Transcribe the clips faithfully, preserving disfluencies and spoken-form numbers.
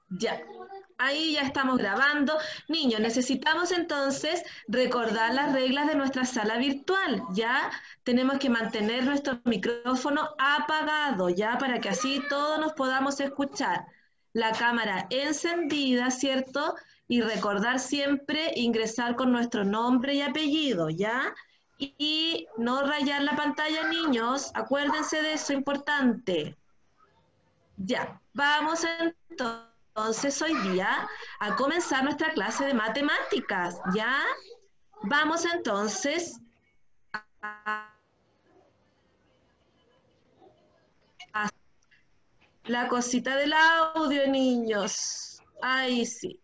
Ya, ahí ya estamos grabando. Niños, necesitamos entonces recordar las reglas de nuestra sala virtual. Ya tenemos que mantener nuestro micrófono apagado, ya para que así todos nos podamos escuchar. La cámara encendida, ¿cierto? Y recordar siempre ingresar con nuestro nombre y apellido, ¿ya? Y, y no rayar la pantalla, niños. Acuérdense de eso, importante. Ya, vamos entonces hoy día a comenzar nuestra clase de matemáticas, ¿ya? Vamos entonces a a la cosita del audio, niños. Ahí sí,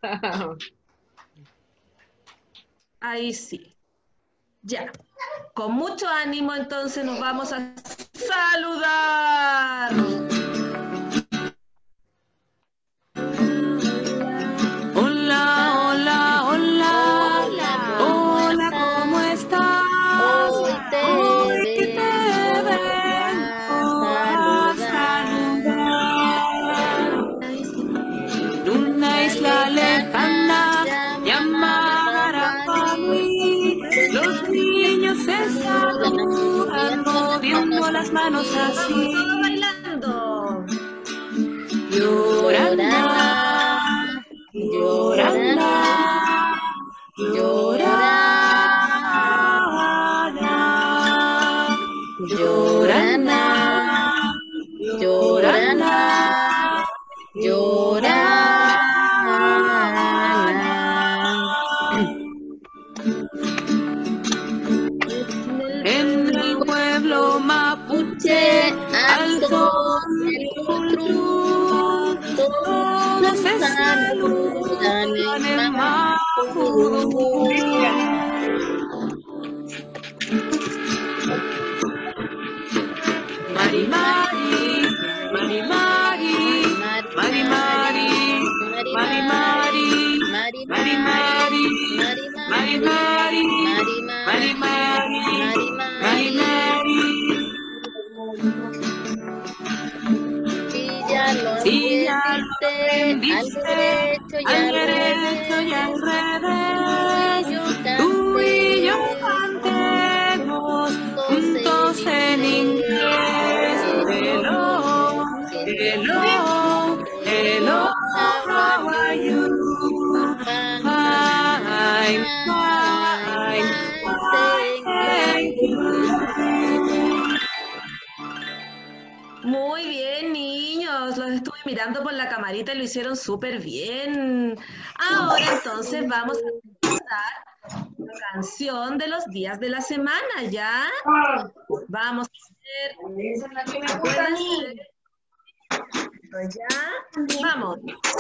ahí sí. Ya, con mucho ánimo entonces nos vamos a saludar. Hola, hola, hola. Hola, Hola, ¿cómo estás? Hoy te Hoy te vengo vengo a a saludar. Ahí sí. En una isla lejana llamada Paraguay, los niños se saludan moviendo las manos así. Todos bailando. Llorana, llorana, llorana, llorana, llorana, En el pueblo mapuche, alto el cutrú, todos se saludan en mapudungun. Mari Mari, Mari Mari, Mari Mari, Mari Mari, Mari Mari, Mari Mari, Mari Mari, Mari Mari. Si ya lo aprendiste, al derecho y al revés, tú y yo cantemos juntos en inglés. Hello, hello, hello, how are you? Fine, fine, fine, thank you. Muy bien, niños, los estuve mirando por la camarita y lo hicieron súper bien. Ahora entonces vamos a empezar la canción de los días de la semana, ¿ya? Vamos a hacer... Acuérdense. ¿Ya? Vamos.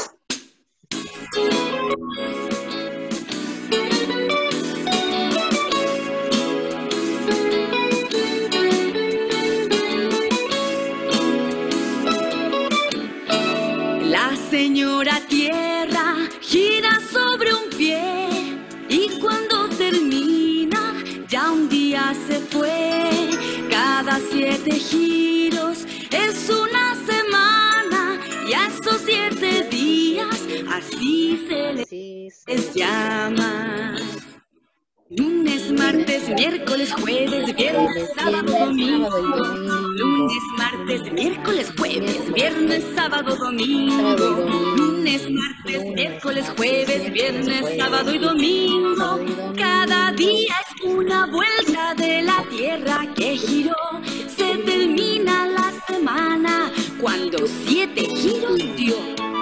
La señora Tierra gira sobre un pie y cuando termina ya un día se fue. Cada siete giros es una semana y a esos siete días así se les llama. Lunes, martes, miércoles, jueves, viernes, sábado, domingo. Lunes, martes, miércoles, jueves, viernes, sábado, domingo. Lunes, martes, miércoles, jueves, viernes, sábado y domingo. Cada día es una vuelta de la tierra que giró. Se termina la semana cuando siete giros dio.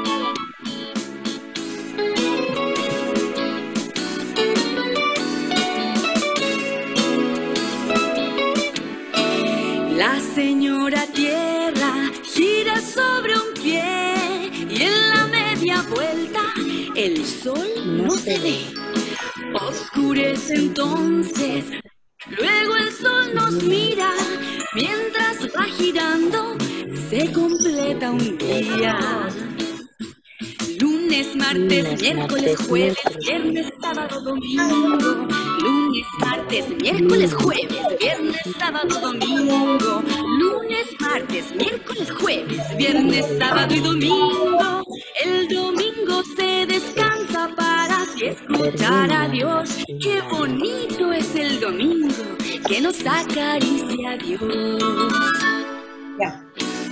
La señora Tierra gira sobre un pie y en la media vuelta el sol no se ve. Oscurece entonces, luego el sol nos mira, mientras va girando se completa un día. Lunes, martes, miércoles, jueves, viernes, sábado, domingo. Lunes, martes, miércoles, jueves, viernes, sábado, domingo. Lunes, martes, miércoles, jueves, viernes, sábado y domingo. El domingo domingo se descansa para así escuchar a Dios. Qué bonito es el domingo que nos acaricia Dios. Ya.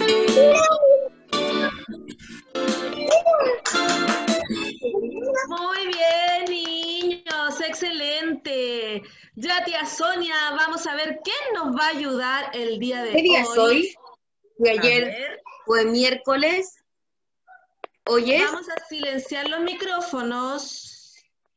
Muy bien, niños, excelente. Ya, tía Sonia, vamos a ver quién nos va a ayudar el día de hoy. ¿Qué día es hoy? De A ayer ver, fue miércoles. Hoy es. vamos a silenciar los micrófonos.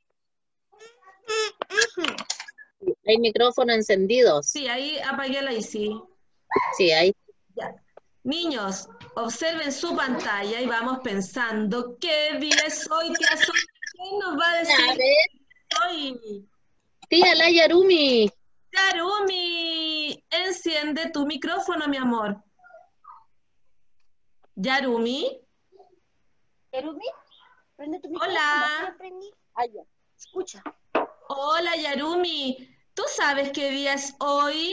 Hay micrófonos encendidos. Sí, ahí apáguela y sí. Sí, hay. Ya. Niños, observen su pantalla y vamos pensando qué día es hoy, tía Sonia. ¿Quién nos va a A decir ver, hoy? tía la Yarumi. Yarumi, enciende tu micrófono, mi amor. Yarumi, Yarumi, prende tu micrófono. hola. ¿Ya prendí? Ah, ya. Escucha. Hola, Yarumi. ¿Tú sabes qué día es hoy?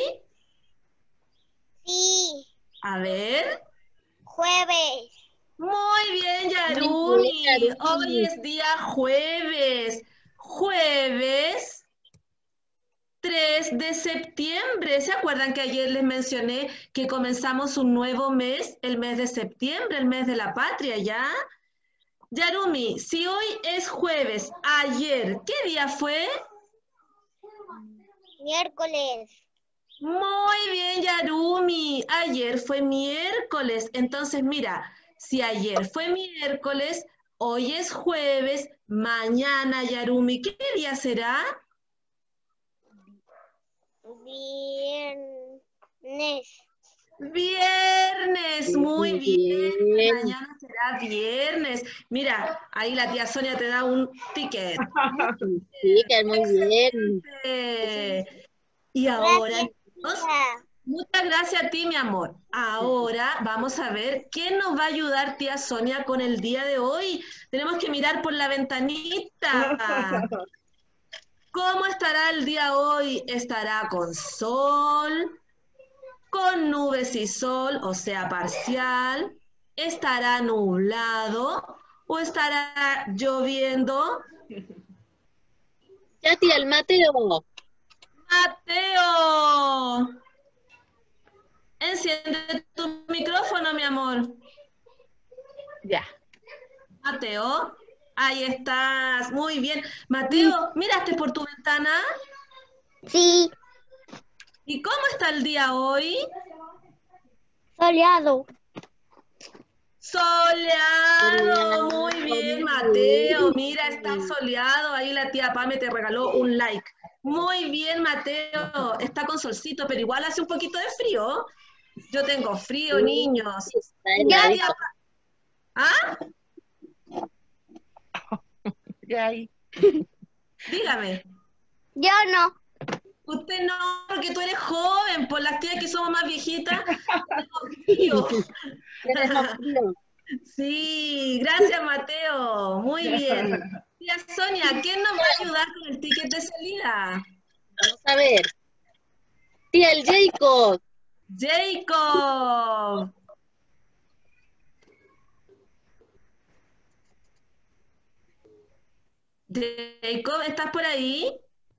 Sí, A ver. jueves. Muy bien, Muy Yarumi. bien, Yarumi. Hoy es día jueves. Jueves tres de septiembre. ¿Se acuerdan que ayer les mencioné que comenzamos un nuevo mes, el mes de septiembre, el mes de la patria, ¿ya? Yarumi, si hoy es jueves, ayer, ¿qué día fue? Miércoles. Muy bien, Yarumi. Ayer fue miércoles. Entonces, mira, si ayer fue miércoles, hoy es jueves, mañana, Yarumi, ¿qué día será? Viernes. Viernes, muy Muy bien. bien. Mañana será viernes. Mira, ahí la tía Sonia te da un ticket. Sí, que muy bien. Eh, y ahora, Gracias, niños, tía. muchas gracias a ti, mi amor. Ahora vamos a ver quién nos va a ayudar, tía Sonia, con el día de hoy. Tenemos que mirar por la ventanita. ¿Cómo estará el día hoy? ¿Estará con sol, con nubes y sol, o sea, parcial? ¿Estará nublado o estará lloviendo? Ya, tía, el Mateo. Mateo, enciende tu micrófono, mi amor. Ya. Mateo, ahí estás, muy bien. Mateo, ¿miraste por tu ventana? Sí, ¿Y cómo está el día hoy? soleado. Soleado, muy bien, Mateo. Mira, está soleado. Ahí la tía Pame te regaló un like. Muy bien, Mateo. Está con solcito, pero igual hace un poquito de frío. Yo tengo frío, niños. Está Ya, heladito. tía Pa- ¿Ah? Ya ahí. Dígame. Yo no. Usted no, porque tú eres joven, por las tías que somos más viejitas, tenemos frío. Tenemos frío. Sí, gracias, Mateo. Muy bien. Tía Sonia, ¿quién nos va a ayudar con el ticket de salida? Vamos a ver. Tía, el Jacob. Jacob. Jacob, ¿estás por ahí?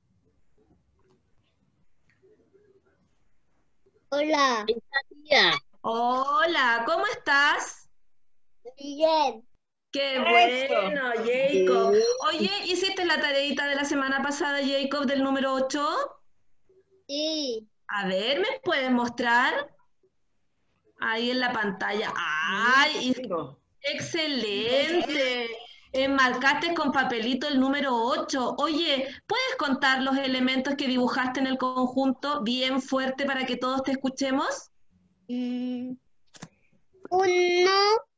Hola. Ahí está, tía. Hola, ¿cómo estás? Bien. Qué Eso. bueno, Jacob. Sí. Oye, ¿hiciste la tareita de la semana pasada, Jacob, del número ocho? Sí. A ver, ¿me puedes mostrar? Ahí en la pantalla. ¡Ay! Cinco. Excelente. Enmarcaste con papelito el número ocho. Oye, ¿puedes contar los elementos que dibujaste en el conjunto bien fuerte para que todos te escuchemos? Mm, Uno,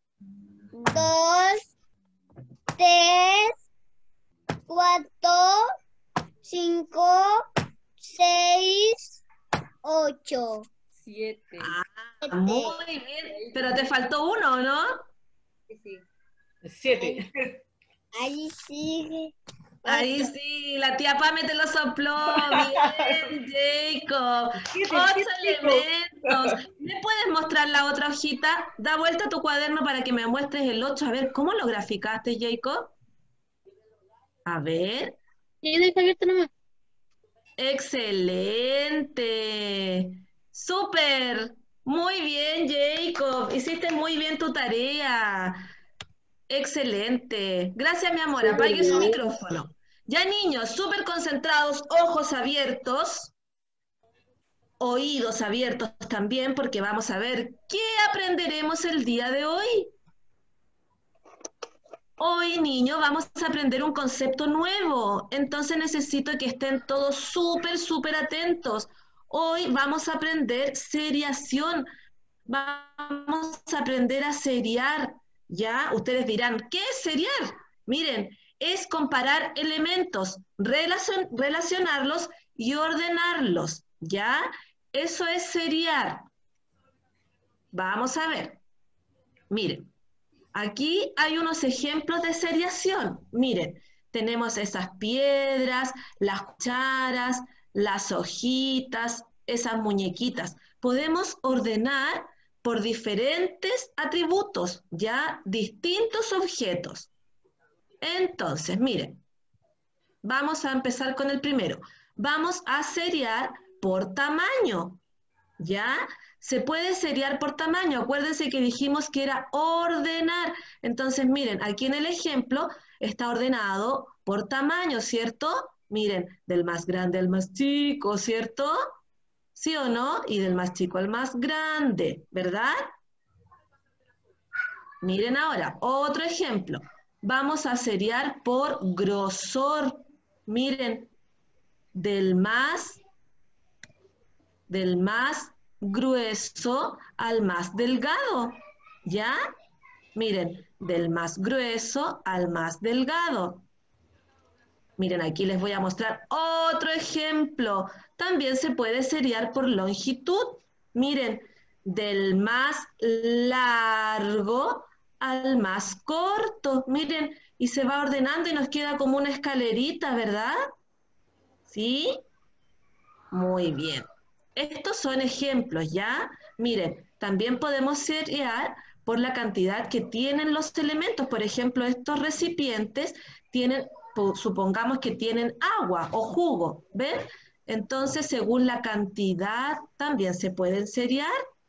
dos, tres, cuatro, cinco, seis, ocho. Siete. Siete. Muy bien, pero te faltó uno, ¿no? Siete. Ahí sigue. Ahí sí, la tía Pame te lo sopló. Bien, Jacob. Ocho elementos. ¿Me puedes mostrar la otra hojita? Da vuelta a tu cuaderno para que me muestres el ocho. A ver, ¿cómo lo graficaste, Jacob? A ver. Y deja abierto nomás. Excelente. Súper. Muy bien, Jacob. Hiciste muy bien tu tarea. Excelente. Gracias, mi amor. Apague su micrófono. Ya, niños, súper concentrados, ojos abiertos, oídos abiertos también, porque vamos a ver qué aprenderemos el día de hoy. Hoy, niños, vamos a aprender un concepto nuevo. Entonces necesito que estén todos súper, súper atentos. Hoy vamos a aprender seriación. Vamos a aprender a seriar. ¿Ya? Ustedes dirán, ¿qué es seriar? Miren, es comparar elementos, relacion- relacionarlos y ordenarlos, ¿ya? Eso es seriar. Vamos a ver. Miren, aquí hay unos ejemplos de seriación. Miren, tenemos esas piedras, las cucharas, las hojitas, esas muñequitas. Podemos ordenar por diferentes atributos, ya distintos objetos. Entonces, miren, vamos a empezar con el primero. Vamos a seriar por tamaño, ¿ya? Se puede seriar por tamaño. Acuérdense que dijimos que era ordenar. Entonces, miren, aquí en el ejemplo está ordenado por tamaño, ¿cierto? Miren, del más grande al más chico, ¿cierto? ¿Sí o no? Y del más chico al más grande, ¿verdad? Miren ahora, otro ejemplo. Vamos a seriar por grosor. Miren, del más, del más grueso al más delgado, ¿ya? Miren, del más grueso al más delgado. Miren, aquí les voy a mostrar otro ejemplo. También se puede seriar por longitud. Miren, del más largo al más corto. Miren, y se va ordenando y nos queda como una escalerita, ¿verdad? ¿Sí? Muy bien. Estos son ejemplos, ¿ya? Miren, también podemos seriar por la cantidad que tienen los elementos. Por ejemplo, estos recipientes tienen, supongamos que tienen agua o jugo, ¿ven? Entonces, según la cantidad, también se pueden seriar.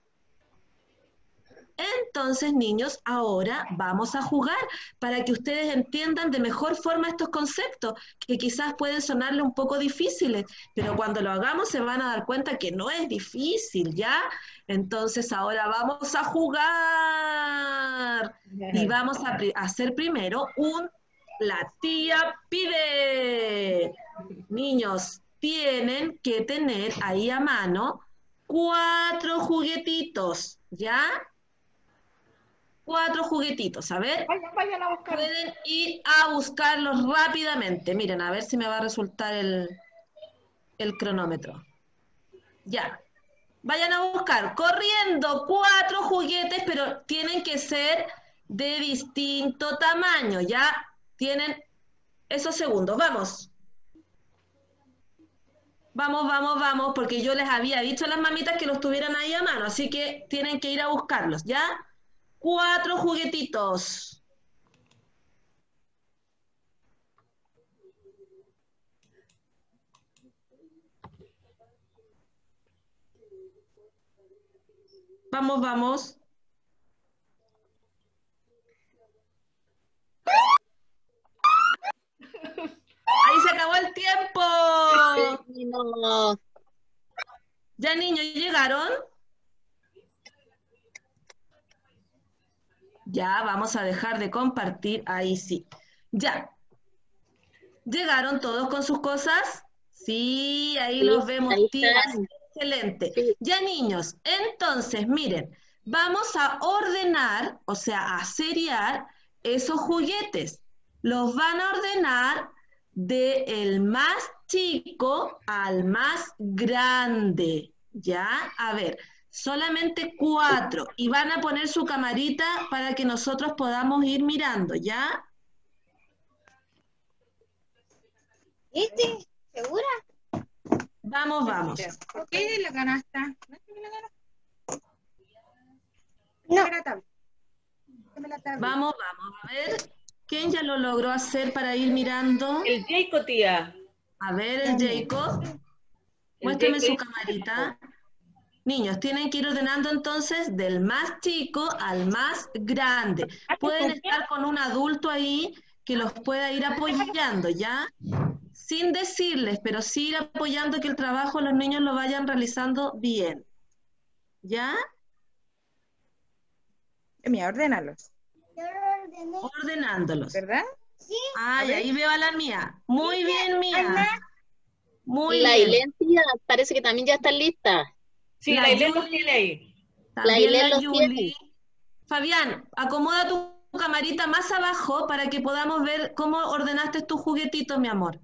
Entonces, niños, ahora vamos a jugar para que ustedes entiendan de mejor forma estos conceptos, que quizás pueden sonarle un poco difíciles, pero cuando lo hagamos se van a dar cuenta que no es difícil, ¿ya? Entonces, ahora vamos a jugar y vamos a hacer primero un La tía pide. Niños, tienen que tener ahí a mano cuatro juguetitos, ¿ya? Cuatro juguetitos, a ver. Vayan, vayan a buscar. Pueden ir a buscarlos rápidamente. Miren, a ver si me va a resultar el, el cronómetro. Ya. Vayan a buscar, corriendo, cuatro juguetes, pero tienen que ser de distinto tamaño. Ya tienen esos segundos. Vamos. Vamos, vamos, vamos, porque yo les había dicho a las mamitas que los tuvieran ahí a mano, así que tienen que ir a buscarlos, ¿ya? Cuatro juguetitos. Vamos, vamos. Ahí se acabó el tiempo. No. ¿Ya, niños, llegaron? Ya, vamos a dejar de compartir. Ahí sí. Ya. ¿Llegaron todos con sus cosas? Sí, ahí Sí, los vemos, ahí tías. están. Excelente. Sí. Ya, niños, entonces, miren, vamos a ordenar, o sea, a seriar esos juguetes. Los van a ordenar del más chico al más grande, ¿ya? A ver, solamente cuatro. Y van a poner su camarita para que nosotros podamos ir mirando, ¿ya? ¿Este? ¿Segura? Vamos, vamos. ¿Por qué la canasta? ¿No es que me la ganaste? No. Dame la tabla. Dame la tabla. Vamos, vamos. A ver, ¿quién ya lo logró hacer para ir mirando? El Jacob, tía. A ver, el Jacob. El Muéstrame su Jacob. camarita. Niños, tienen que ir ordenando entonces del más chico al más grande. Pueden estar con un adulto ahí que los pueda ir apoyando, ¿ya? Sin decirles, pero sí ir apoyando que el trabajo los niños lo vayan realizando bien. ¿Ya? Mira, ordénalos, Yo lo ordené. Ordenándolos. ¿verdad? Ay, ahí veo a la mía. Muy bien, mía. Muy La bien. Ailén, tía, parece que también ya está lista. Sí, La la Ailén los Yuli. tiene ahí. También Ailén la los Yuli. tiene. Fabián, acomoda tu camarita más abajo para que podamos ver cómo ordenaste tus juguetitos, mi amor.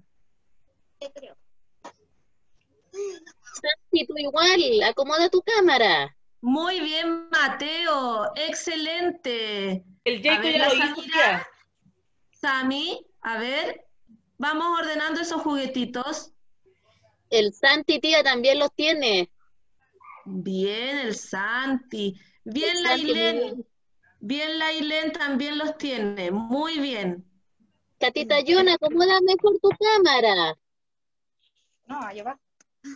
Santi, tú igual, acomoda tu cámara. Muy bien, Mateo. Excelente. El A Jacob ver, ya la lo hizo, Samira. tía. Sami, a ver. Vamos ordenando esos juguetitos. El Santi, tía, también los tiene. Bien, el Santi. Bien, El la Santi, muy Ailén. bien. Bien, la Ailén también los tiene. Muy bien. Catita Yona, acomoda mejor tu cámara. No, allá va.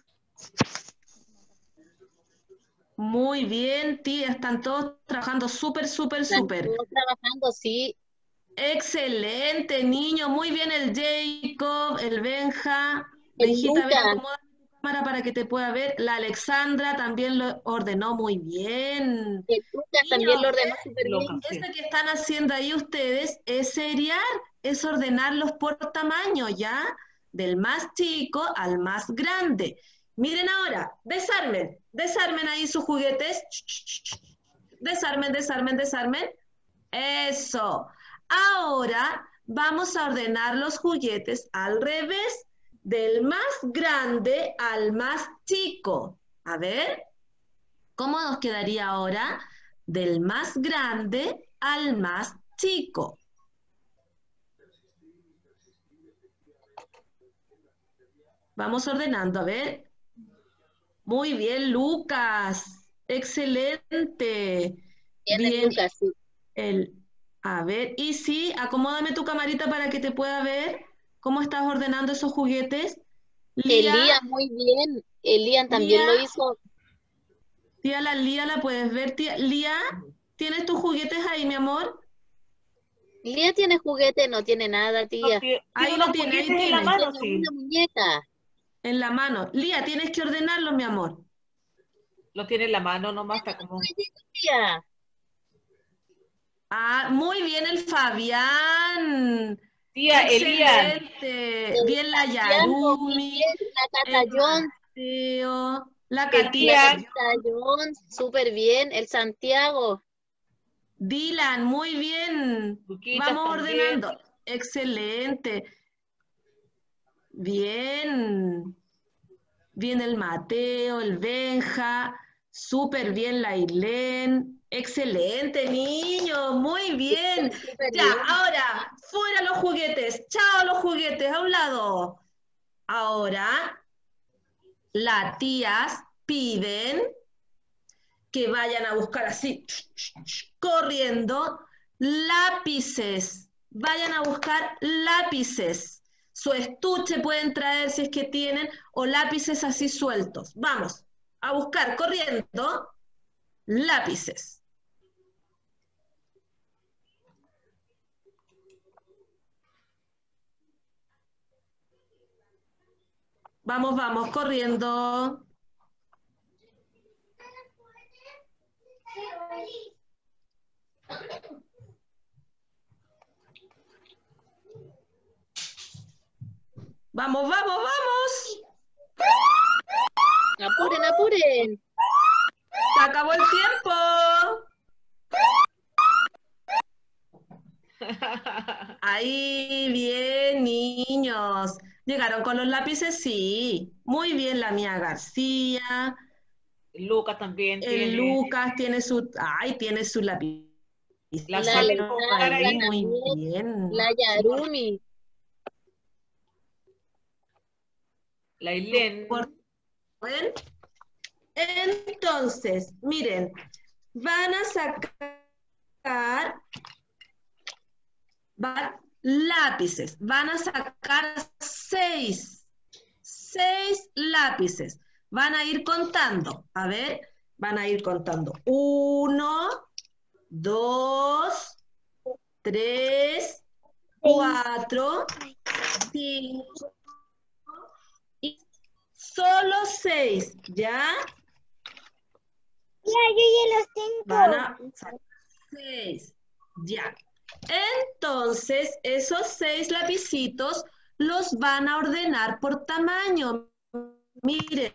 Muy bien, tía. Están todos trabajando súper, súper, Están súper. todos trabajando, sí. Excelente, niño. Muy bien el Jacob, el Benja. El Benjita, ven, Luca. acomoda tu cámara para que te pueda ver. La Alexandra también lo ordenó muy bien. El Lucas también lo ordenó súper bien. Loca, sí. Eso que están haciendo ahí ustedes es seriar, es ordenarlos por tamaño, ¿ya? Del más chico al más grande. Miren ahora, desarmen, desarmen ahí sus juguetes. Desarmen, desarmen, desarmen. Eso. Ahora vamos a ordenar los juguetes al revés, del más grande al más chico. A ver, ¿cómo nos quedaría ahora? Del más grande al más chico. Vamos ordenando, a ver. Muy bien, Lucas. Excelente. Bien, el Bien, Lucas, sí. el, a ver, y sí, acomódame tu camarita para que te pueda ver cómo estás ordenando esos juguetes. Lía, Elías, muy bien. Elías también Lía. lo hizo. tía, la Lía la puedes ver, tía. Lía, ¿tienes tus juguetes ahí, mi amor? Lía tiene juguete, no tiene nada, No, tía. tiene Ahí unos lo tiene, ahí juguetes en la tiene. mano, Tiene sí. una muñeca. En la mano. Lía, tienes que ordenarlos, mi amor. Los tiene en la mano nomás, está como... Tía. Ah, muy bien el Fabián. Tía, Elías. Excelente. El Bien la Santiago, muy Yarumi, bien. La el Catallón. Mateo, la El Catilla. La Ian. Catallón, súper bien. El Santiago. Dylan, muy bien. Luquitas Vamos también. ordenando. Excelente. Bien. Bien el Mateo, el Benja. Súper bien la Ailén. Excelente, niño. Muy bien. Súper Ya, bien. ahora, fuera los juguetes. Chao los juguetes, a un lado. Ahora, las tías piden que vayan a buscar así, corriendo, lápices. Vayan a buscar lápices. Su estuche pueden traer si es que tienen, o lápices así sueltos. Vamos a buscar corriendo lápices. Vamos, vamos, corriendo. Vamos, vamos, vamos. Apuren, apuren. Se acabó el tiempo. Ahí, bien, niños. ¿Llegaron con los lápices? Sí. Muy bien, la mía García. Lucas también El tiene. Lucas tiene su... Ay, tiene su lápiz. La La Sole Alexandra ahí. Muy también. bien. La Yarumi. La Ailén. Por- ¿Ven? Entonces, miren, van a sacar va- lápices, van a sacar seis, seis lápices. Van a ir contando, a ver, van a ir contando. Uno, dos, tres, cuatro, cinco, y solo seis, ¿ya? Ya, yo ya los tengo. Van a sacar seis, ya. Entonces, esos seis lapicitos los van a ordenar por tamaño. Miren,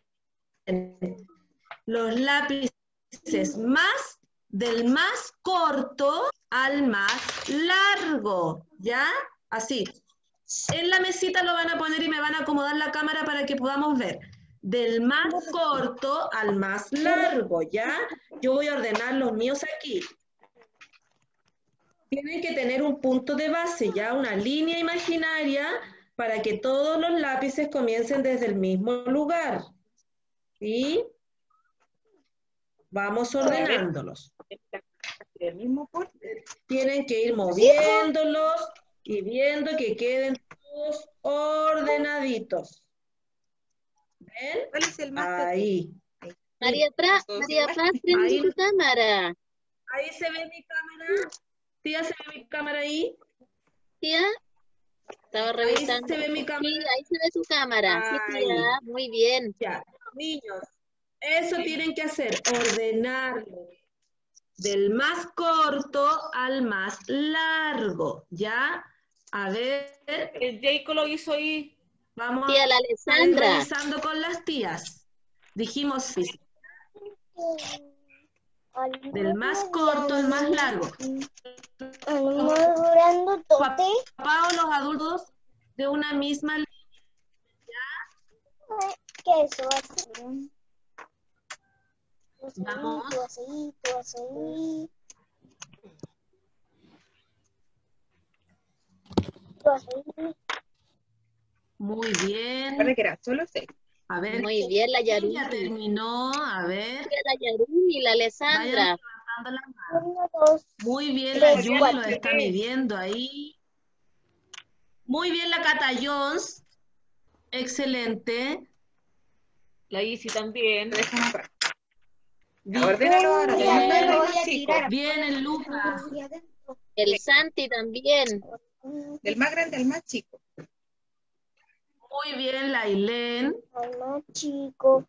los lápices más, del más corto al más largo, ¿ya? Así. En la mesita lo van a poner y me van a acomodar la cámara para que podamos ver. Del más corto al más largo, ¿ya? Yo voy a ordenar los míos aquí. Tienen que tener un punto de base, ¿ya? Una línea imaginaria para que todos los lápices comiencen desde el mismo lugar. ¿Sí? Vamos ordenándolos. El mismo porte. Tienen que ir moviéndolos y viendo que queden todos ordenaditos. ¿Ven? ¿Cuál es el más Ahí. María Paz, Todos María igual. Paz, prende Ahí. tu cámara. Ahí se ve mi cámara. Tía, ¿se ve mi cámara ahí? Tía, estaba Ahí revisando. se ve mi cámara. Sí, ahí se ve su cámara. Sí, Ahí. tía, muy bien. Ya, niños, eso tienen que hacer, ordenarlo del más corto al más largo, ¿ya? A ver, El Jacob lo hizo ahí. vamos Tía, la a ir Alessandra. revisando con las tías. Dijimos sí, del más corto al más largo. Madurando todo. Papá o los adultos de una misma línea. ¿Qué eso va a ser? Vamos. Tú así, tú así. Tú así. Muy bien. Recuerda que eran solo seis. A ver, Muy bien, la ¿quién Yaruni. ya terminó? A ver, La Yaruni, la vayan Alessandra. levantando la mano. Uno, dos. Muy bien, la Tres, Yuli cuatro. lo está midiendo ahí. Muy bien, la Cata Jones. Excelente. La Isi también. Te dejan atrás. Bien, Ordénalo ahora. Uy, Te mandan ya el lo más voy a chico. tirar. bien el Lucas. Ahí adentro. El Santi también. Del más grande al más chico. Muy bien, la Ailén. Al más chico.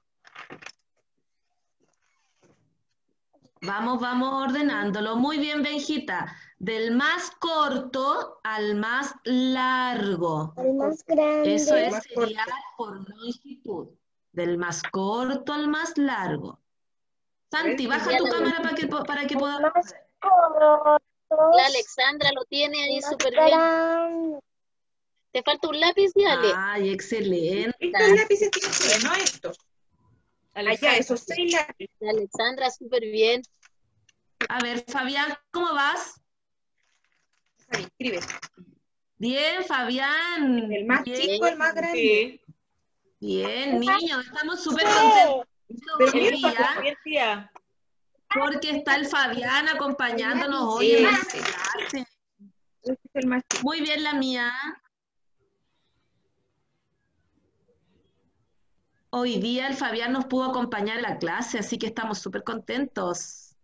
Vamos, vamos ordenándolo. Muy bien, Benjita. Del más corto al más largo. Al más grande. Eso es más serial por longitud. Del más corto al más largo. Santi, baja Ya tu la cámara para que, para que Al pueda... más corto. La Alexandra lo tiene ahí Al más súper bien. grande. ¿Te falta un lápiz, Ale? Ay, excelente. Estos lápices tienen que ser, no estos. Allá, Alexandra. esos seis lápices. La Alexandra súper bien. A ver, Fabián, ¿cómo vas? Javi, escribe. Bien, Fabián. El más Bien, chico, el más grande. Sí. bien, niños, estamos súper contentos Pero hoy mira, día Bien, tía. porque está el Fabián acompañándonos hoy Sí, en la sí. clase. Este es el más chico. Muy bien, la mía. Hoy día el Fabián nos pudo acompañar en la clase, así que estamos súper contentos.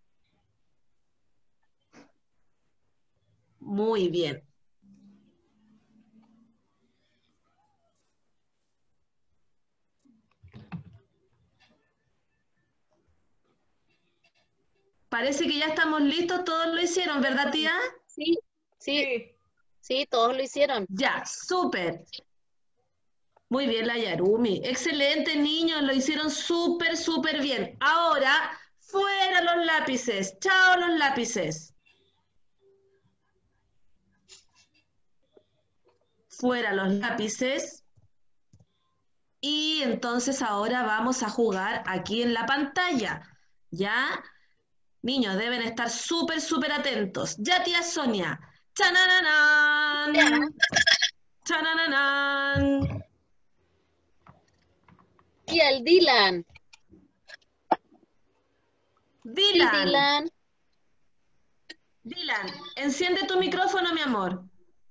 Muy bien. Parece que ya estamos listos, todos lo hicieron, ¿verdad, tía? Sí, sí, Sí. sí, todos lo hicieron. Ya, súper. Muy bien, la Yarumi. Excelente, niños, lo hicieron súper, súper bien. Ahora, fuera los lápices. Chao los lápices. Fuera los lápices. Y entonces ahora vamos a jugar aquí en la pantalla. ¿Ya? Niños, deben estar súper, súper atentos. Ya, tía Sonia. ¡Chananán! ¡Chananán! Y el Dylan. Dylan. Sí, Dylan. Dylan, enciende tu micrófono, mi amor.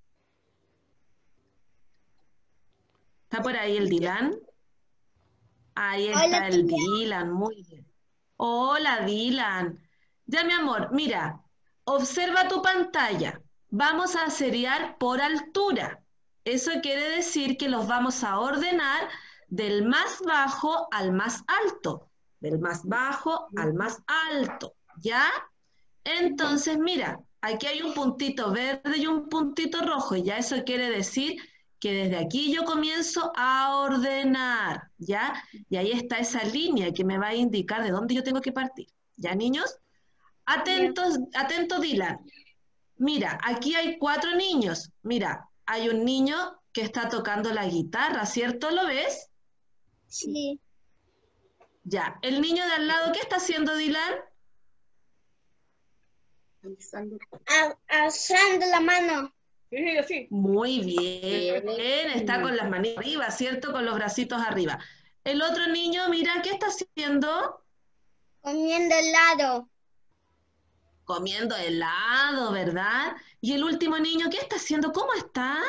¿Está por ahí el Dylan? Ahí está Hola, el tía. Dylan, muy bien. Hola, Dylan. Ya, mi amor, mira, observa tu pantalla. Vamos a seriar por altura. Eso quiere decir que los vamos a ordenar del más bajo al más alto. Del más bajo al más alto. ¿Ya? Entonces, mira, aquí hay un puntito verde y un puntito rojo. Y ya eso quiere decir que desde aquí yo comienzo a ordenar, ¿ya? Y ahí está esa línea que me va a indicar de dónde yo tengo que partir. ¿Ya, niños? Atentos, atento, Dylan. Mira, aquí hay cuatro niños. Mira, hay un niño que está tocando la guitarra, ¿cierto? ¿Lo ves? Sí. Ya. El niño de al lado, ¿qué está haciendo, Dylan? A- alzando la mano. Sí, así. Muy bien. Está con las manitas arriba, ¿cierto? Con los bracitos arriba. El otro niño, mira, ¿qué está haciendo? Comiendo helado. Comiendo helado, ¿verdad? Y el último niño, ¿qué está haciendo? ¿Cómo está?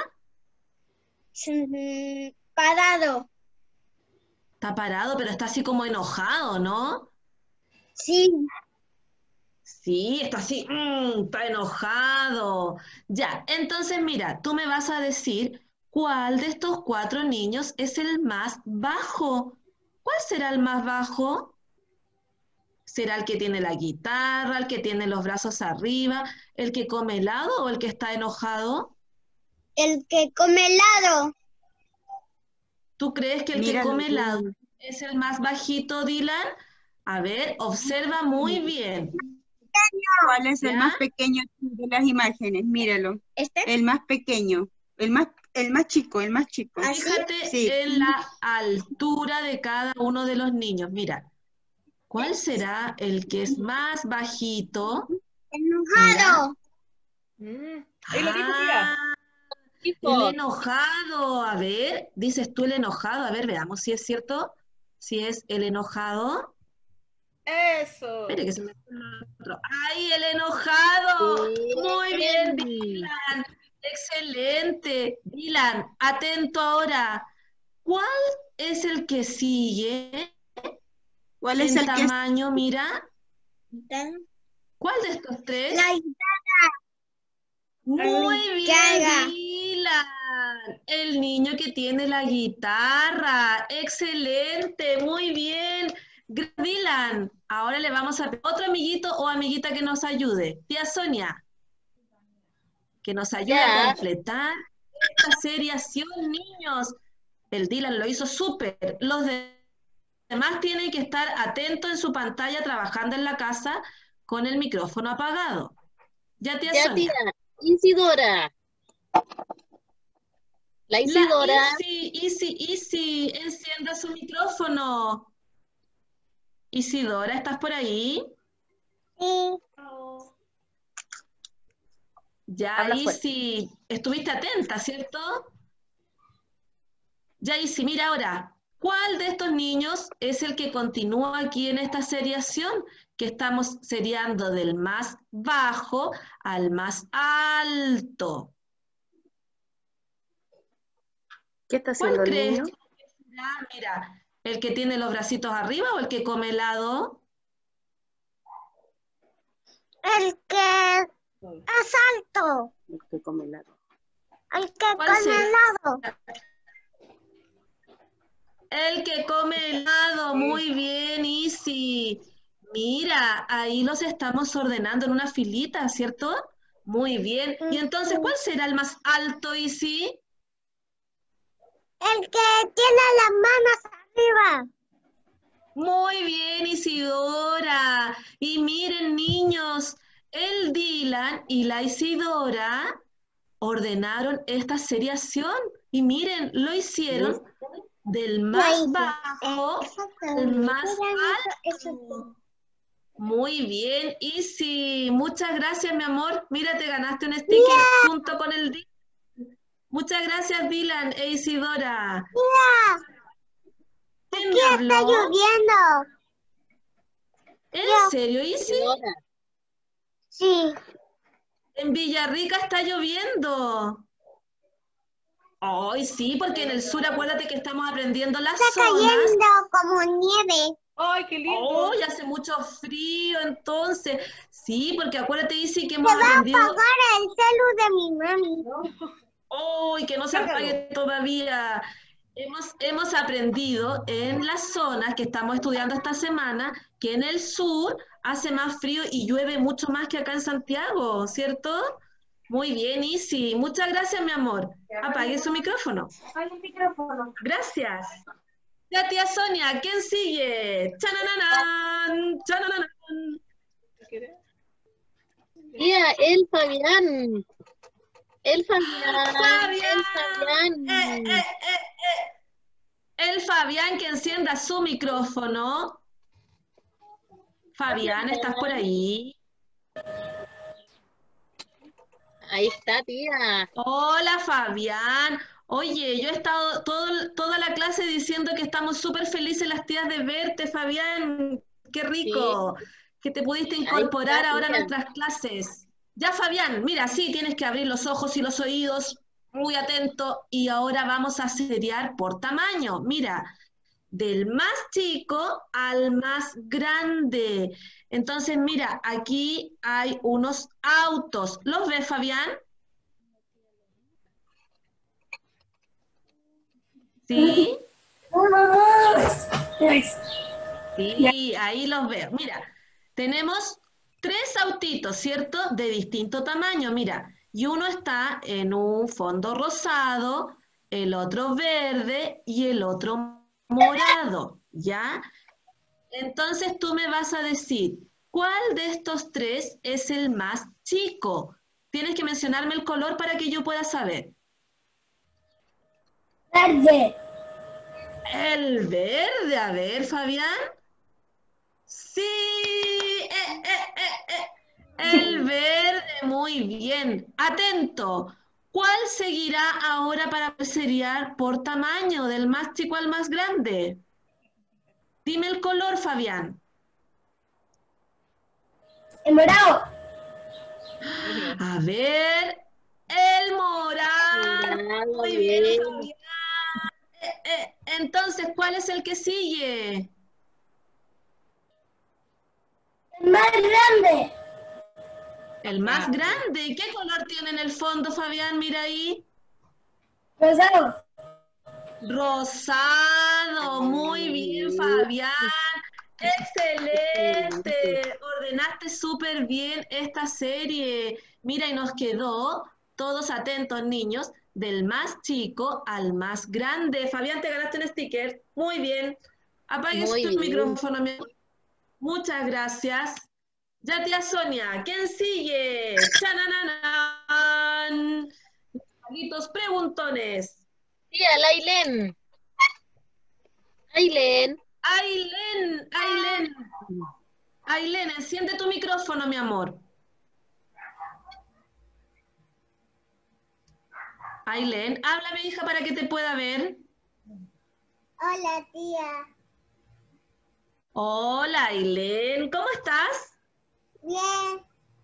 Mm, Parado. Está parado, pero está así como enojado, ¿no? Sí. Sí, está así, mm, está enojado. Ya, entonces mira, tú me vas a decir cuál de estos cuatro niños es el más bajo. ¿Cuál será el más bajo? ¿Será el que tiene la guitarra, el que tiene los brazos arriba, el que come helado o el que está enojado? El que come helado. ¿Tú crees que el que Míralo, come helado Dylan. es el más bajito, Dylan? A ver, observa muy bien. ¿Cuál es el ¿Ya? más pequeño de las imágenes? Míralo. ¿Este? El más pequeño. El más, el más chico, el más chico. ¿Así? Fíjate Sí. en la altura de cada uno de los niños. Mira, ¿cuál será el que es más bajito? Enojado. Mm, ahí lo dijo, mira. Ah, el Hijo. enojado. A ver, dices tú el enojado. A ver, veamos si es cierto. Si es el enojado. Eso. Espere que se me fue el otro. ¡Ay, el enojado! Muy bien, Dylan. Excelente. Dylan, atento ahora. ¿Cuál es el que sigue ¿Cuál es en el que es? tamaño? Mira. ¿Cuál de estos tres? La Muy guitarra. bien, Dylan. El niño que tiene la guitarra. Excelente, muy bien. Gra- Dylan, ahora le vamos a pedir otro amiguito o amiguita que nos ayude. Tía Sonia, que nos ayude a Ya. completar esta seriación, niños. El Dylan lo hizo súper. Los de- demás tienen que estar atentos en su pantalla trabajando en la casa con el micrófono apagado. Ya, tía Ya, Sonia. tía. Isidora. La La Isidora. Isi, Isi, Isi, encienda su micrófono. Isidora, ¿estás por ahí? Sí. Ya, Habla fuerte. Isi, estuviste atenta, ¿cierto? Ya, Isi, mira ahora, ¿cuál de estos niños es el que continúa aquí en esta seriación? Que estamos seriando del más bajo al más alto. ¿Qué está ¿Cuál haciendo el crees niño? que será? Mira, ¿el que tiene los bracitos arriba o el que come helado? El que es alto. El que come helado. El que ¿Cuál come será? helado. El que come helado, muy bien, Isi. Mira, ahí los estamos ordenando en una filita, ¿cierto? Muy bien. Y entonces, ¿cuál será el más alto, Isi? El que tiene las manos arriba. Muy bien, Isidora. Y miren, niños, el Dylan y la Isidora ordenaron esta seriación. Y miren, lo hicieron del más hice. bajo al más alto. Muy bien, Isi. Muchas gracias, mi amor. Mira, te ganaste un sticker junto con el Dylan. Muchas gracias, Dylan e Isidora. Mira. Sí, ¿Quién Aquí habló? está lloviendo. ¿En serio, Isi? Señora, Sí. En Villarrica está lloviendo. Ay, sí, porque en el sur acuérdate que estamos aprendiendo las Está zonas. cayendo como nieve. ¡Ay, qué lindo! Oh, hace mucho frío, entonces. Sí, porque acuérdate, Isi, que Se hemos va a aprendido. apagar el celu de mi mami. ¡Oh, que no se Cárgalo. apague todavía! Hemos, hemos aprendido en las zonas que estamos estudiando esta semana que en el sur hace más frío y llueve mucho más que acá en Santiago, ¿cierto? Muy bien, Isi. Muchas gracias, mi amor. Apague su micrófono. Apaga el micrófono. Gracias. Ya, tía Sonia, ¿quién sigue? ¡Chanananan! ¡Chanananan! tía, el Fabián. El Fabián. ¡Fabián! El Fabián. Eh, eh, eh, eh. El Fabián que encienda su micrófono. Fabián, ¿estás por ahí? Ahí está, tía. Hola, Fabián. Oye, yo he estado todo, toda la clase diciendo que estamos súper felices las tías de verte, Fabián. Qué rico que te pudiste Ahí incorporar está, ahora a tía. nuestras clases. Ya, Fabián, mira, sí, tienes que abrir los ojos y los oídos, muy atento. Y ahora vamos a seriar por tamaño. Mira, del más chico al más grande. Entonces, mira, aquí hay unos autos. ¿Los ves, Fabián? ¿Sí? Sí, ahí los veo. Mira, tenemos tres autitos, ¿cierto? De distinto tamaño, mira. Y uno está en un fondo rosado, el otro verde y el otro morado, ¿ya? Entonces tú me vas a decir, ¿cuál de estos tres es el más chico? Tienes que mencionarme el color para que yo pueda saber. Verde. El verde, a ver, Fabián. Sí, eh, eh, eh, eh. El verde, muy bien. Atento. ¿Cuál seguirá ahora para seriar por tamaño, del más chico al más grande? Dime el color, Fabián. El morado. A ver, el morado. Morado, Muy bien, bien. Fabián. Eh, eh, entonces, ¿cuál es el que sigue? El más grande. El más Ah, grande. ¿Y qué color tiene en el fondo, Fabián? Mira ahí. Rosado. Rosado. Muy bien, Fabián. Excelente. Ordenaste súper bien esta serie. Mira, y nos quedó, todos atentos, niños, del más chico al más grande. Fabián, te ganaste un sticker. Muy bien. Apague Muy su bien. micrófono, mi amor. Muchas gracias. Ya, tía Sonia, ¿quién sigue? ¡Chanananan! Amiguitos preguntones. Tía, Lailén. Ailén. Ailén, Ailén. Ailén, enciende tu micrófono, mi amor. Ailén, háblame, hija, para que te pueda ver. Hola, tía. Hola, Ailén, ¿cómo estás? Bien.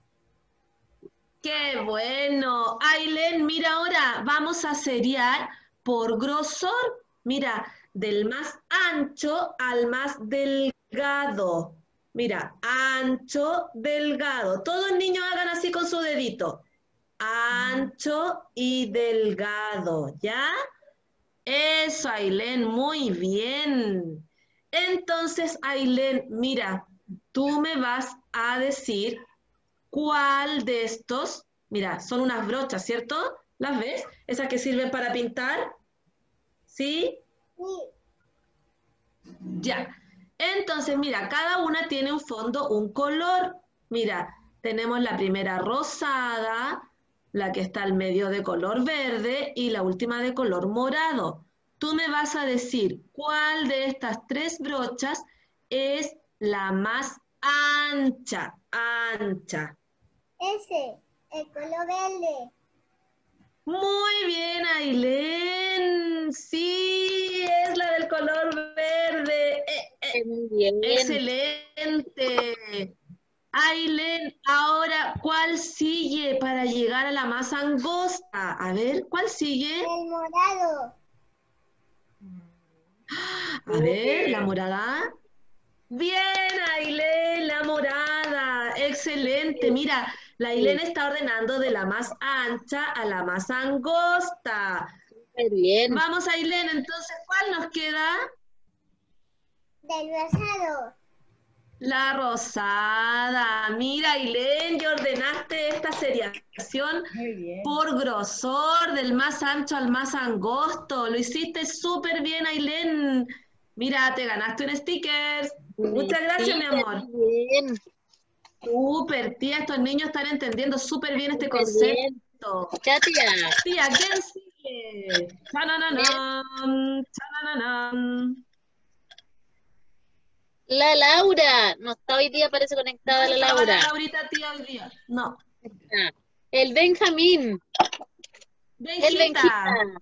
Qué bueno. Ailén, mira ahora, vamos a seriar por grosor. Mira, del más ancho al más delgado. Mira, ancho, delgado. Todos niños hagan así con su dedito. Ancho y delgado, ¿ya? Eso, Ailén, muy bien. Entonces, Ailén, mira, tú me vas a decir cuál de estos, mira, son unas brochas, ¿cierto? ¿Las ves? Esas que sirven para pintar. ¿Sí? Sí. Ya. Entonces, mira, cada una tiene un fondo, un color. Mira, tenemos la primera rosada, la que está al medio de color verde y la última de color morado. Tú me vas a decir cuál de estas tres brochas es la más ancha, ancha. Ese. El color verde. Muy bien, Ailén. Sí, es la del color verde. Eh, eh, Muy bien. excelente. Ailén, ahora, ¿cuál sigue para llegar a la más angosta? A ver, ¿cuál sigue? El morado. A ver, la morada. Bien, Ailén, la morada. Excelente. Mira, la Ailén está ordenando de la más ancha a la más angosta. Muy bien. Vamos, Ailén, entonces, ¿cuál nos queda? Del rosado. La rosada. Mira, Ailén, ya ordenaste esta seriación Muy bien. por grosor, del más ancho al más angosto. Lo hiciste súper bien, Ailén. Mira, te ganaste un sticker. Muchas gracias, mi Sí, amor. muy bien. Súper, tía, estos niños están entendiendo súper bien este Súper bien. concepto. Ya, tía. Tía, ¿quién sigue? Chanananam, chanananam. La Laura. No está hoy día, parece No conectada la estaba Laura. la Laurita, tía, hoy día. No. Ah, el Benjamín. El Benjita. Benjita.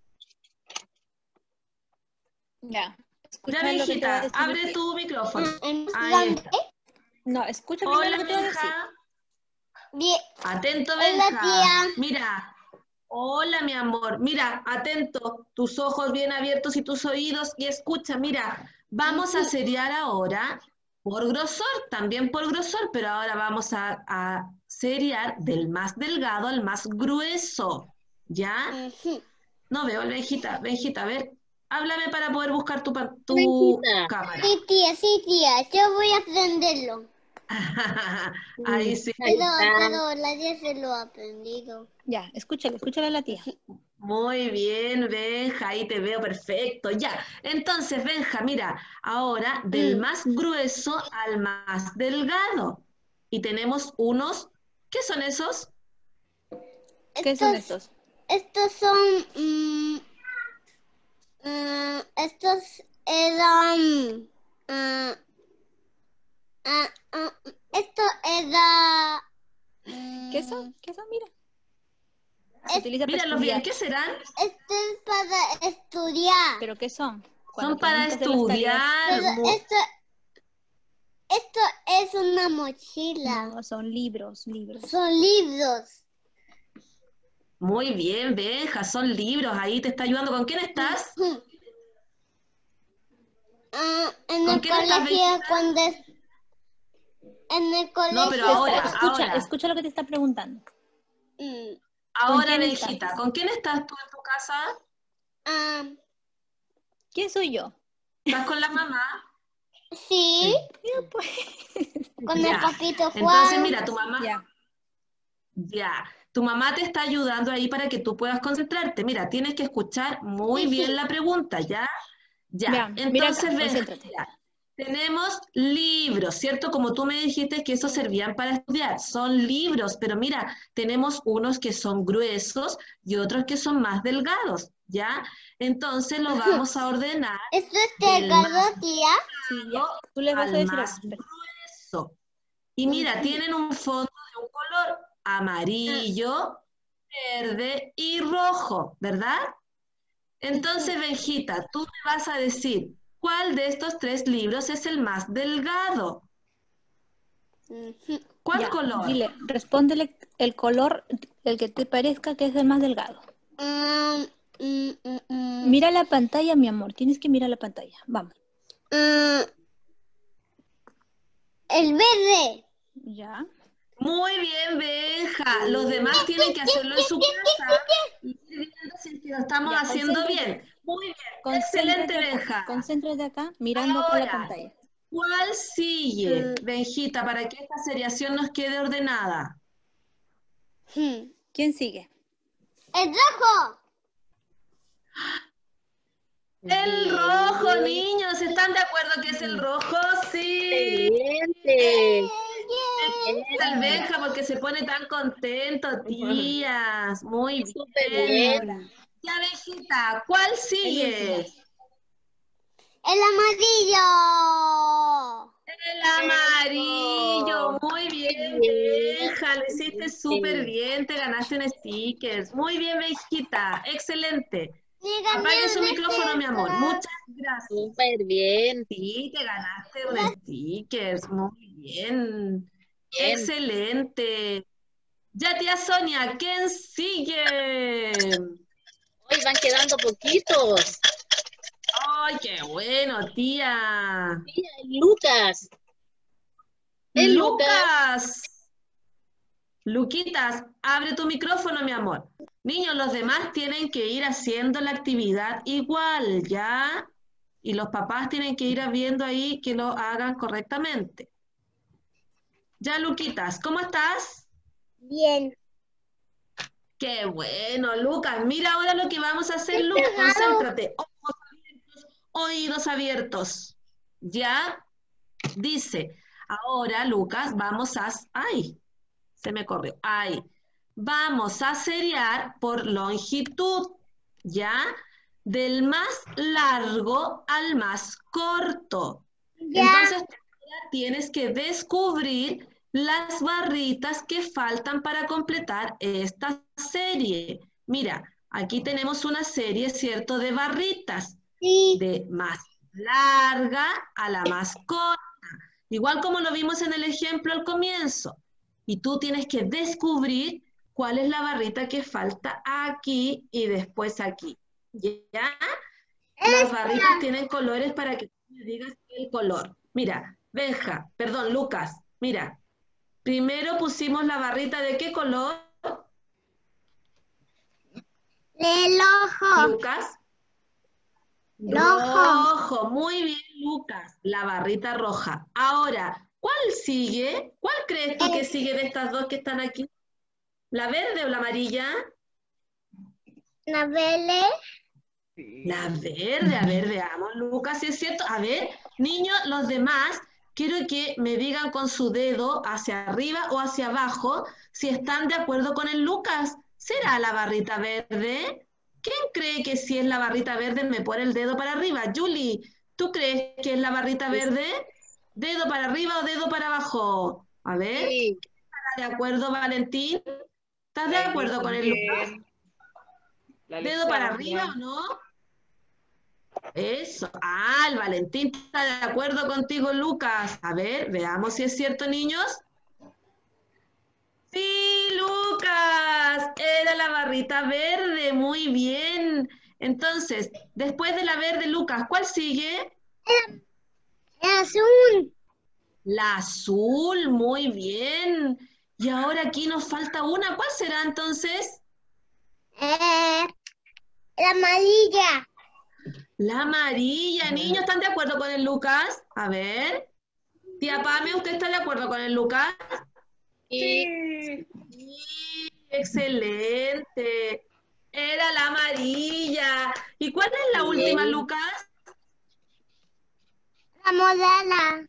Ya. Ya, Escucha lo que te va a Benjita, decir. abre tu micrófono. El más Ahí grande. está. No, escucha primero Hola, lo que te va a decir. Benja. Bien. Atento, Hola, Benja. tía. Mira. Hola, mi amor. Mira, atento. Tus ojos bien abiertos y tus oídos. Y escucha, mira. Vamos a seriar ahora por grosor, también por grosor, pero ahora vamos a, a seriar del más delgado al más grueso. ¿Ya? Ujú. No veo, Benjita. Benjita, a ver. Háblame para poder buscar tu, pa- tu Benjita. cámara. Sí, tía, sí, tía. Yo voy a aprenderlo. Ahí sí. Ahí Pero, está. pero la tía se lo ha aprendido. Ya, escúchale, escúchale a la tía. Muy bien, Benja, ahí te veo perfecto. Ya, entonces, Benja, mira, ahora del Mm. más grueso al más delgado. Y tenemos unos, ¿qué son esos? ¿Qué son Estos, estos? estos son... mm, mm, estos eran... ah, ah, ah, esto era... ¿Qué mm, son? ¿Qué son? Mira. Se Es- utiliza para Míralos bien, estudiar. ¿qué serán? Esto es para estudiar. ¿Pero qué son? Cuando Son para tenemos que hacer las tareas. estudiar. Pero Mu- esto, esto es una mochila. No, son libros, libros. Son libros. Muy bien, Benja, son libros, ahí te está ayudando. ¿Con quién estás? Hmm. Ah, en ¿Con el quién estás, colegio, Benjita? cuando es, en el colegio. No, pero ahora, Está- escucha, ahora, escucha lo que te está preguntando. Mm, ahora, quién Benjita, estás? ¿con quién estás tú en tu casa? ah, ¿Quién soy yo? ¿Estás con la mamá? sí, Ya, pues. con Ya. el papito Juan. Entonces, mira, tu mamá, Ya. ya, tu mamá te está ayudando ahí para que tú puedas concentrarte. Mira, tienes que escuchar muy Sí, bien sí. la pregunta, ¿ya? Ya. Ya, mira acá, Entonces, Benja, concéntrate. mira, tenemos libros, ¿cierto? Como tú me dijiste que esos servían para estudiar. Son libros, pero mira, tenemos unos que son gruesos y otros que son más delgados, ¿ya? Entonces lo vamos a ordenar Esto es del más delgado, tía. Sí, ya. Tú le vas a al decir más algo. Espera. grueso. Y mira, tienen un fondo de un color amarillo, verde y rojo, ¿verdad? Entonces, Benjita, tú me vas a decir, ¿cuál de estos tres libros es el más delgado? Ujú. ¿Cuál Ya, color? dile, respóndele el color, el que te parezca que es el más delgado. Mm, mm, mm, mm. Mira la pantalla, mi amor. Tienes que mirar la pantalla. Vamos. Mm, el verde. Ya. Muy bien, Benja. Los demás tienen que hacerlo en su casa y ir viendo si es que lo estamos Ya, haciendo concéntrate. bien. Muy bien, Concéntrate excelente, acá. Benja. Concéntrate acá, mirando acá la Ahora, pantalla. ¿cuál sigue, Benjita, para que esta seriación nos quede ordenada? Hmm. ¿Quién sigue? El rojo. El rojo, niños, ¿están de acuerdo que es el rojo? Sí. Excelente. Es el Benja porque se pone tan contento, tías. Muy Súper bien. bien. Ya, Benjita, ¿cuál El sigue? último. El amarillo. El amarillo. Muy bien, Bien. Benja. lo hiciste súper bien, te ganaste un sticker. Muy bien, Benjita, excelente. Apague su micrófono, mi amor. Muchas gracias. Súper bien. Sí, te ganaste un sticker. Muy bien. Bien. Excelente. Ya, tía Sonia, ¿quién sigue? Hoy van quedando poquitos. ¡Ay, qué bueno, tía! Mira, el Lucas. El Lucas. Lucas. Luquitas, abre tu micrófono, mi amor. Niños, los demás tienen que ir haciendo la actividad igual, ¿ya? Y los papás tienen que ir viendo ahí que lo hagan correctamente. Ya, Luquitas, ¿cómo estás? Bien. Qué bueno, Lucas. Mira ahora lo que vamos a hacer, Qué Lucas. pegado. Concéntrate. Ojos abiertos, oídos abiertos. ¿Ya? Dice, ahora, Lucas, vamos a... ¡Ay! Se me corrió. ¡Ay! Vamos a seriar por longitud. ¿Ya? Del más largo al más corto. Ya. Entonces, ahora tienes que descubrir las barritas que faltan para completar esta serie. Mira, aquí tenemos una serie, ¿cierto?, de barritas, Sí. de más larga a la más corta, igual como lo vimos en el ejemplo al comienzo. Y tú tienes que descubrir cuál es la barrita que falta aquí y después aquí. ¿Ya? Las barritas tienen colores para que tú me digas el color. Mira, Benja, perdón, Lucas, mira. Primero pusimos la barrita ¿de qué color? El ojo. Lucas. Rojo. Rojo. Muy bien, Lucas. La barrita roja. Ahora, ¿cuál sigue? ¿Cuál crees tú que sigue de estas dos que están aquí? ¿La verde o la amarilla? La verde. La verde. A ver, veamos, Lucas, si es cierto. A ver, niños, los demás, quiero que me digan con su dedo hacia arriba o hacia abajo si están de acuerdo con el Lucas. ¿Será la barrita verde? ¿Quién cree que si es la barrita verde me pone el dedo para arriba? Julie, ¿tú crees que es la barrita verde? ¿Dedo para arriba o dedo para abajo? A ver, Sí. ¿estás de acuerdo, Valentín? ¿Estás de acuerdo con el Lucas? ¿Dedo para arriba o no? Eso. Ah, el Valentín está de acuerdo contigo, Lucas. A ver, veamos si es cierto, niños. Sí, Lucas, era la barrita verde, muy bien. Entonces, después de la verde, Lucas, ¿cuál sigue? El azul. La azul, muy bien. Y ahora aquí nos falta una, ¿cuál será entonces? Eh, la amarilla. La amarilla, niños, ¿están de acuerdo con el Lucas? A ver. Tía Pame, ¿usted está de acuerdo con el Lucas? Y Sí, excelente. Era la amarilla. ¿Y cuál es la última, bien. Lucas? La morada.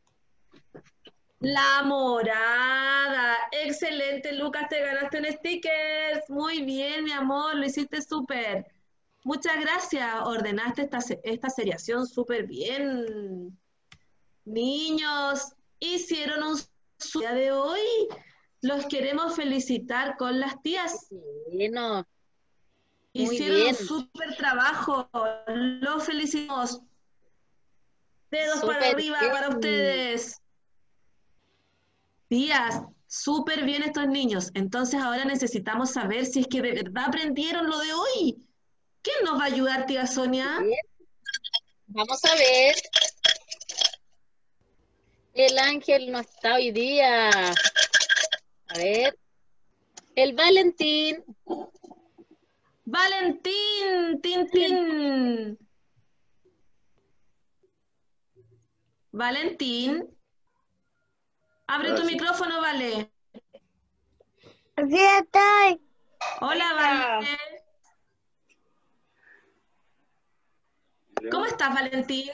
La morada. Excelente, Lucas, te ganaste un sticker. Muy bien, mi amor, lo hiciste súper. Muchas gracias. Ordenaste esta, se- esta seriación súper bien. Niños, hicieron un su día de hoy. Los queremos felicitar con las tías. Bueno, muy Hicieron bien. un súper trabajo. Los felicitamos. Dedos para Súper arriba bien. para ustedes. Tías, súper bien estos niños. Entonces ahora necesitamos saber si es que de verdad aprendieron lo de hoy. ¿Quién nos va a ayudar, tía Sonia? Bien. Vamos a ver. El Ángel no está hoy día. A ver. El Valentín. Valentín, tin, tin. Valentín, abre tu micrófono, Vale. Aquí estoy. Hola, Hola. Vale. ¿Cómo estás, Valentín?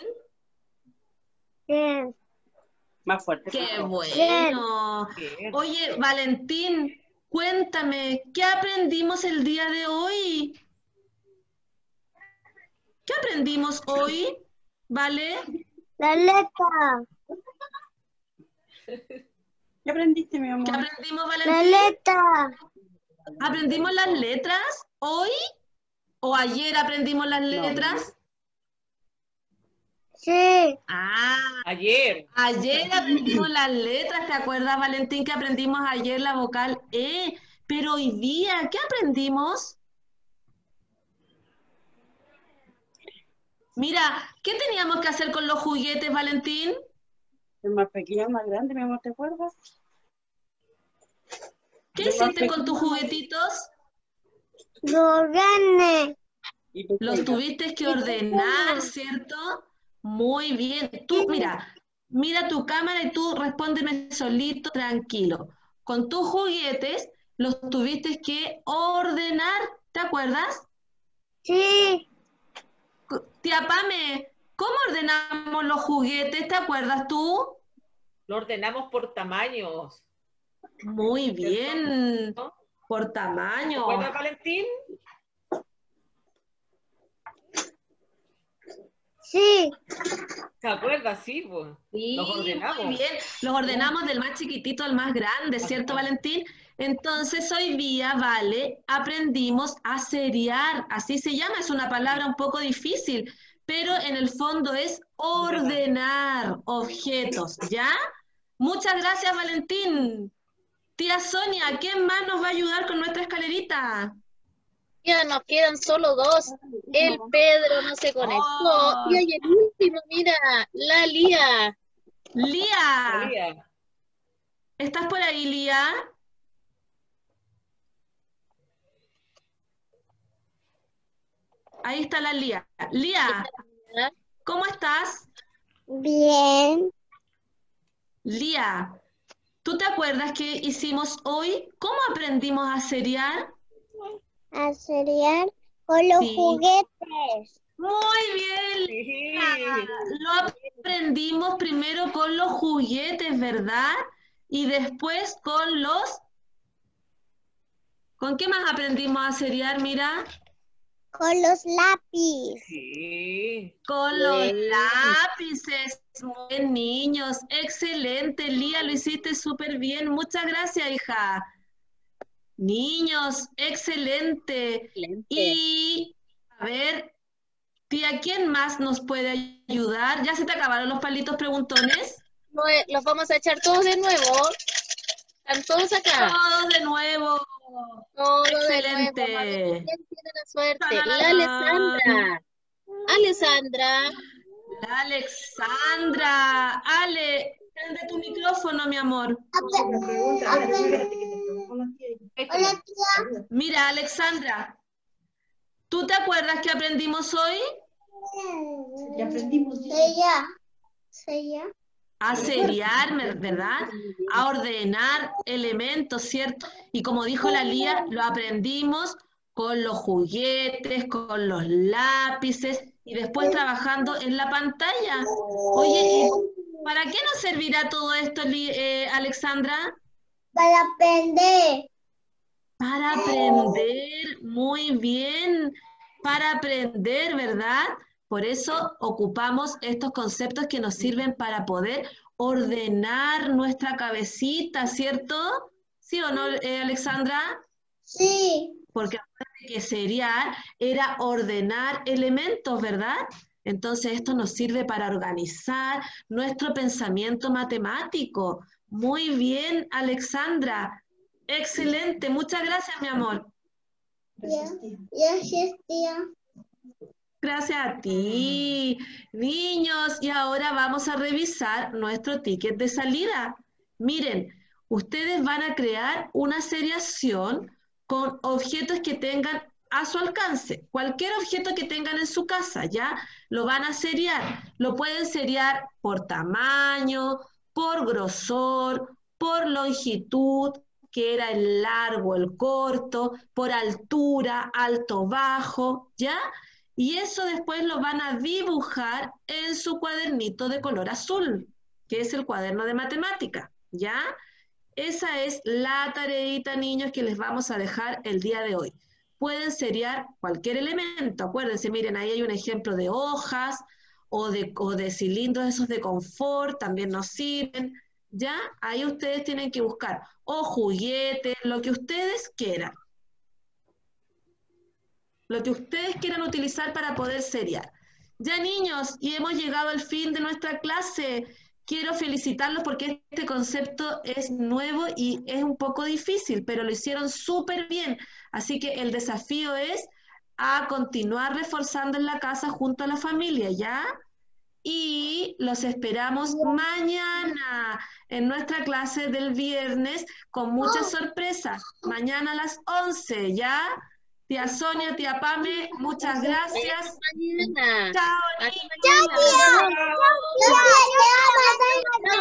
Bien. Más fuerte. por Qué favor. bueno. Bien. Oye, Valentín, cuéntame, ¿qué aprendimos el día de hoy? ¿Qué aprendimos hoy? ¿Vale? La letra. ¿Qué aprendiste, mi ¿Qué amor? aprendimos, La Valentín? letra. ¿Aprendimos las letras hoy o ayer aprendimos las letras? Sí. Ah, Ayer. ayer aprendimos las letras, ¿te acuerdas, Valentín, que aprendimos ayer la vocal E? Pero hoy día, ¿qué aprendimos? Mira, ¿qué teníamos que hacer con los juguetes, Valentín? El más pequeño, el más grande, mi amor, ¿te acuerdas? ¿Qué El más hiciste con tus pequeño. juguetitos? Lo gané. Y tú, Los Keila. tuviste que ordenar, ¿cierto? Muy bien. Tú, mira, mira tu cámara y tú respóndeme solito, tranquilo. Con tus juguetes los tuviste que ordenar, ¿te acuerdas? Sí. Cu- Tía Pame, ¿cómo ordenamos los juguetes? ¿Te acuerdas tú? Lo ordenamos por tamaños. Muy bien, ¿No? por ¿Te tamaño. acuerdas, Valentín? Sí. ¿Te acuerdas? Sí, pues. Sí, Los ordenamos. muy bien. Los ordenamos del más chiquitito al más grande, ¿cierto, Ajá. Valentín? Entonces, hoy día, vale, aprendimos a seriar, así se llama, es una palabra un poco difícil, pero en el fondo es ordenar objetos, ¿ya? Muchas gracias, Valentín. Tía Sonia, ¿quién más nos va a ayudar con nuestra escalerita? Ya nos quedan solo dos. El Pedro no se conectó. Oh, Y ahí el último, mira, la Lía. Lía, Talía. ¿estás por ahí, Lía? Ahí está la Lía. Lía, ¿Ya? ¿cómo estás? Bien. Lía, ¿tú te acuerdas que hicimos hoy? ¿Cómo aprendimos a seriar? A cereal con los Sí. juguetes. Muy bien, Sí. Lía. Lo aprendimos primero con los juguetes, ¿verdad? Y después con los... ¿Con qué más aprendimos a seriar? Mira, Con los lápices. Sí. con los Bien. lápices. Muy bien, niños. Excelente, Lía, lo hiciste súper bien. Muchas gracias, hija. Niños, excelente. Excelente. Y, a ver, tía, ¿quién más nos puede ayudar? ¿Ya se te acabaron los palitos preguntones? No, eh, Los vamos a echar todos de nuevo. Están todos acá. Todos de nuevo. Todo de nuevo. Excelente. A ver quién tiene la suerte. Tararán. La Alessandra. Alessandra. La Alexandra. Ale, prende tu micrófono, mi amor. Hola, tía. Mira, Alexandra, ¿tú te acuerdas que aprendimos hoy? Ya aprendimos. Sella. Sella. A seriar, ¿verdad? A ordenar elementos, ¿cierto? Y como dijo la Lía, lo aprendimos con los juguetes, con los lápices y después trabajando en la pantalla. Oye, ¿y para qué nos servirá todo esto, Li- eh, Alexandra? Para aprender. Para aprender, muy bien, para aprender, ¿verdad? Por eso ocupamos estos conceptos que nos sirven para poder ordenar nuestra cabecita, ¿cierto? ¿Sí o no, eh, Alexandra? Sí. Porque acuérdate que seriar era ordenar elementos, ¿verdad? Entonces esto nos sirve para organizar nuestro pensamiento matemático. Muy bien, Alexandra. Excelente, muchas gracias, mi amor. Gracias, tía. Gracias a ti. Niños, y ahora vamos a revisar nuestro ticket de salida. Miren, ustedes van a crear una seriación con objetos que tengan a su alcance. Cualquier objeto que tengan en su casa, ¿ya? Lo van a seriar. Lo pueden seriar por tamaño, por grosor, por longitud, que era el largo, el corto, por altura, alto, bajo, ¿ya? Y eso después lo van a dibujar en su cuadernito de color azul, que es el cuaderno de matemática, ¿ya? Esa es la tareita, niños, que les vamos a dejar el día de hoy. Pueden seriar cualquier elemento, acuérdense, miren, ahí hay un ejemplo de hojas o de, o de cilindros esos de confort, también nos sirven, ¿Ya? Ahí ustedes tienen que buscar o juguetes, lo que ustedes quieran. Lo que ustedes quieran utilizar para poder seriar. Ya, niños, y hemos llegado al fin de nuestra clase. Quiero felicitarlos porque este concepto es nuevo y es un poco difícil, pero lo hicieron súper bien. Así que el desafío es a continuar reforzando en la casa junto a la familia, ¿ya? Y los esperamos mañana en nuestra clase del viernes con muchas sorpresas. Mañana a las once, ¿ya? Tía Sonia, tía Pame, muchas gracias. Mañana. Chao, Hasta niños. mañana. Chao, tía. Chao, tía.